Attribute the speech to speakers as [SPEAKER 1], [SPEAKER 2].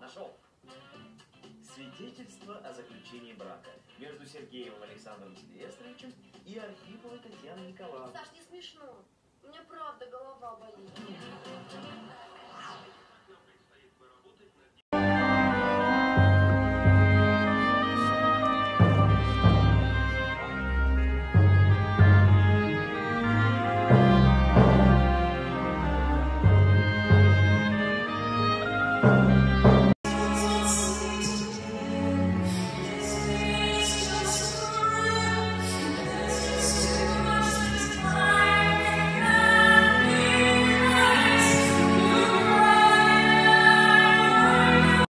[SPEAKER 1] Нашел. Свидетельство о заключении брака между Сергеевым Александром Сильвестровичем и Архиповой Татьяной Николаевной.
[SPEAKER 2] Саш, не смешно. У меня правда голова болит.